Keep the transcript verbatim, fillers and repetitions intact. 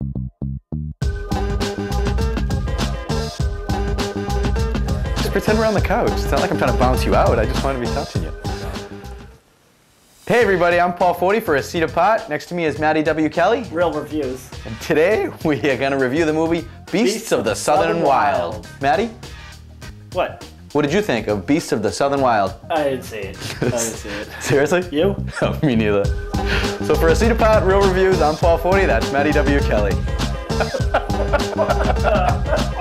Just pretend we're on the couch. It's not like I'm trying to bounce you out. I just want to be touching you. Hey everybody, I'm Paul Fortey for A Seat Apart. Next to me is Matty W. Kelley. Real reviews. And today we are going to review the movie Beasts, Beasts of the Southern, Southern Wild. Wild. Matty? What? What did you think of Beasts of the Southern Wild? I didn't see it. I didn't see it. Seriously? You? No, me neither. So for A Seat Apart, Real Reviews, I'm Paul Fortey. That's Matty W. Kelley.